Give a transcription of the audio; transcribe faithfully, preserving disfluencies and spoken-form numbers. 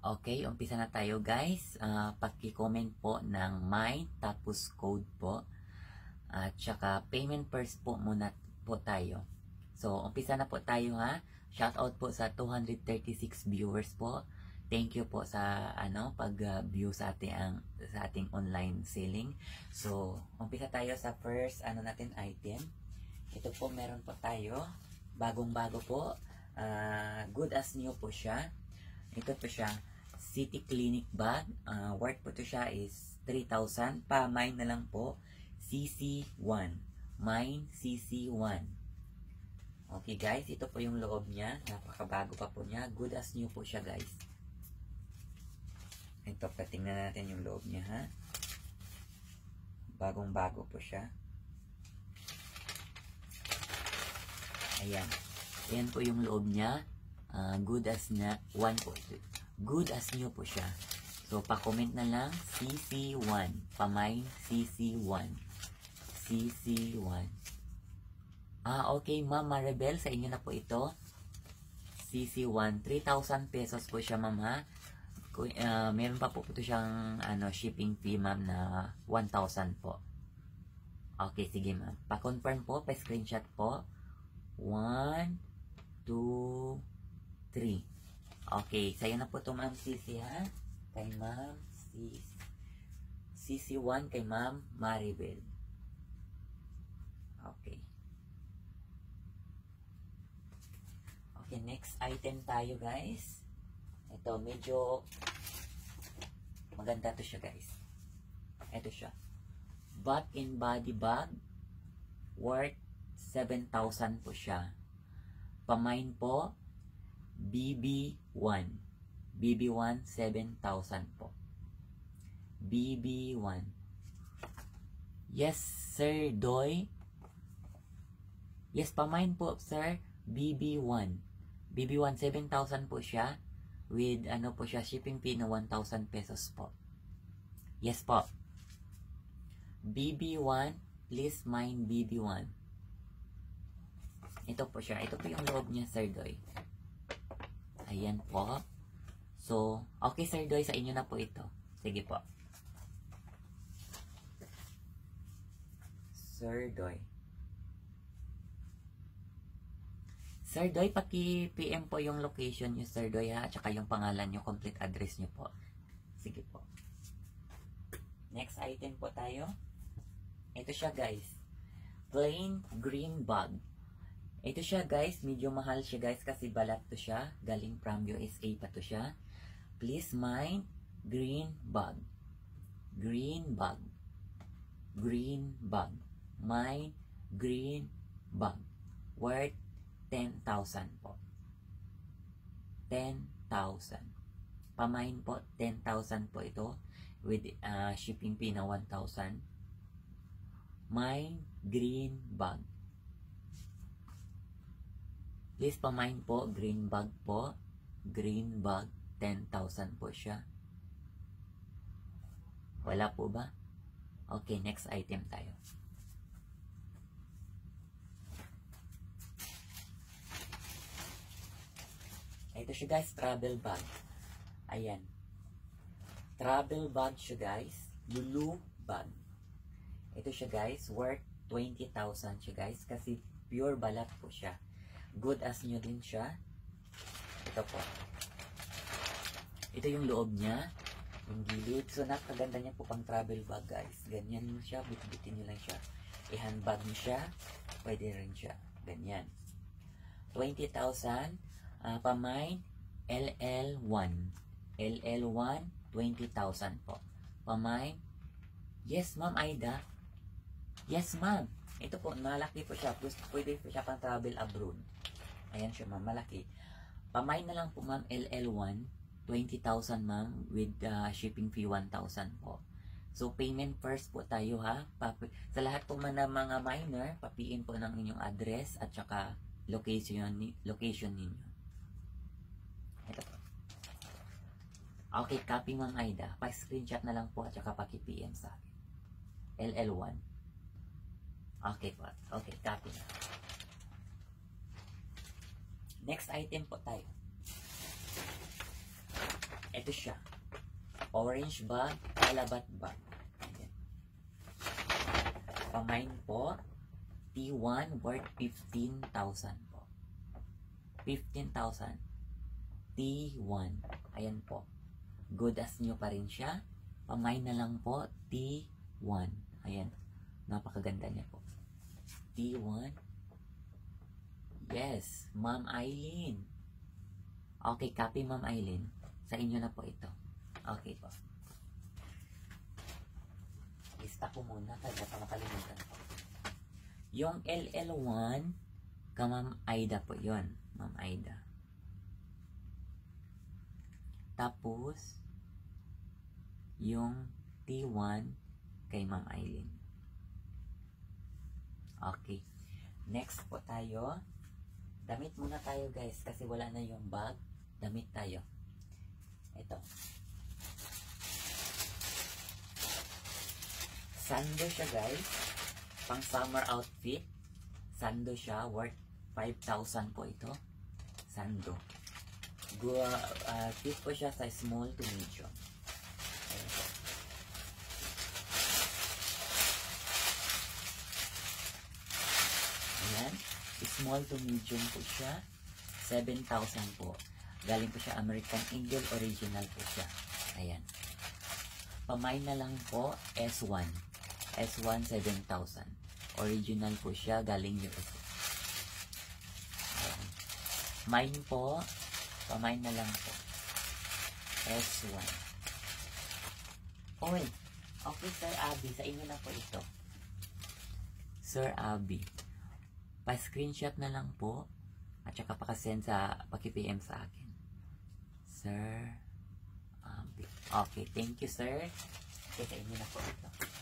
Okay, umpisa na tayo guys. Uh, paki-comment po ng mine tapos code po. At saka payment first po muna po tayo. So, umpisa na po tayo ha. Shoutout po sa two hundred thirty-six viewers po. Thank you po sa ano pag-view sa ating ang sa ating online selling. So, umpisa tayo sa first ano natin item. Ito po meron po tayo bagong-bago po. Uh, good as new po siya. Ito po siya, City Clinic bag. Uh, worth po to siya is three thousand. Pa mine na lang po, C C one. Mine C C one. Okay guys, ito po yung loob niya. Napakabago pa po niya. Good as new po siya guys. Ito, patingnan natin yung loob niya ha. Bagong-bago po siya. Ayan. Ayan po yung loob niya. Uh, good as na one po. Good as new po siya. So, pa-comment na lang C C one. Pamine C C one. C C one. Ah, okay ma'am Maribel, sa inyo na po ito. C C one. three thousand pesos po siya ma'am ha. Uh, meron pa po po ito siyang ano, shipping fee ma'am na one thousand po. Okay, sige ma'am. Pa-confirm po, pa-screenshot po. one, two, three. Okay, sa'yo na po ito ma'am Sisi ha. Kay ma'am C C one kay ma'am Maribel. Okay. Okay, next item tayo guys. Ito, medyo maganda to siya guys. Ito siya. Bath and Body Bag. Worth seven thousand po siya. Pamine po, B B one. B B one, seven thousand po. B B one. Yes, Sir Doy. Yes, pamine po, sir. B B one. B B one, seven thousand po siya. With, ano po siya, shipping fee na one thousand pesos po. Yes po. B B one, please mine B B one. Ito po siya. Ito po yung loob niya, Sir Doy. Ayan po. So, okay Sir Doy, sa inyo na po ito. Sige po. Sir Doy. Sir Doy, paki-P M po yung location niyo, Sir Doy ha, at saka yung pangalan niyo, complete address niyo po. Sige po. Next item po tayo. Ito siya guys. Plain green bag. Ito siya guys, medyo mahal siya guys kasi balat to siya. Galing from U S A pa to siya. Please mine green bag. Green bag. Green bag. Mine green bag. Worth ten thousand po. ten thousand. Pamine po, ten thousand po ito. With uh, shipping fee na one thousand. Mine green bag. Please pamine po, green bag po. Green bag, ten thousand po siya. Wala po ba? Okay, next item tayo. Ito siya guys, travel bag. Ayan. Travel bag siya guys. Lulu bag. Ito siya guys, worth twenty thousand siya guys. Kasi pure balat po siya. Good as new din siya. Ito po. Ito yung loob niya. Yung gilid. So, napakaganda niya po pang travel bag guys. Ganyan mo siya. Bit-bitin nyo lang siya. I-handbag mo siya. Pwede rin siya. Ganyan. twenty thousand. Uh, pamine L L one. L L one, twenty thousand po. Pamine. Yes, ma'am Aida. Yes, ma'am. Ito po, malaki po siya. Pwede po siya pang travel abroad. Ayan siya, ma'am. Malaki. Pamine na lang po, ma'am, L L one. twenty thousand, ma'am. With uh, shipping fee, one thousand po. So, payment first po tayo, ha. Papi sa lahat po man ng mga minor, papiin po ng inyong address at saka location, location ninyo. Ito po. Okay, copy ma'am Aida. Pa-screenshot na lang po at saka paki-P M sa akin. L L one. Okay po. Okay, copy na. Next item po tayo. Ito Ito siya. Orange bag, Talabat bag. Ayan. Pamain po, T one worth fifteen thousand po. fifteen thousand. T one. Ayan po. Good as new pa rin siya. Pamain na lang po, T one. Ayan. Napakaganda niya po. T one. Yes, Ma'am Eileen. Okay, copy Ma'am Eileen. Sa inyo na po ito. Okay po. Lista ko muna kasi baka makalimutan po. Yung L L one, ka Ma'am Aida po yun. Ma'am Aida. Tapos, yung T one kay Ma'am Eileen. Okay. Next po tayo. Damit muna tayo guys kasi wala na yung bag. Damit tayo. Ito. Sando siya guys. Pang summer outfit. Sando siya. Worth five thousand po ito. Sando. Gua, uh, fit po siya sa small to medium. Ayan po. Ayan. Small to medium po siya. seven thousand po. Galing po siya American Eagle. Original po siya. Ayan. Pamay na lang po S one. S one seven thousand. Original po siya. Galing U S A. Ayan. Mine po. Pamay na lang po. S one. Oy. Okay, Sir Abby. Sa inyo na po ito. Sir Abby. Pa-screenshot na lang po at saka pakasend sa paki-P M sa akin. Sir, um, okay, thank you sir. Okay, sa inyo na po ito.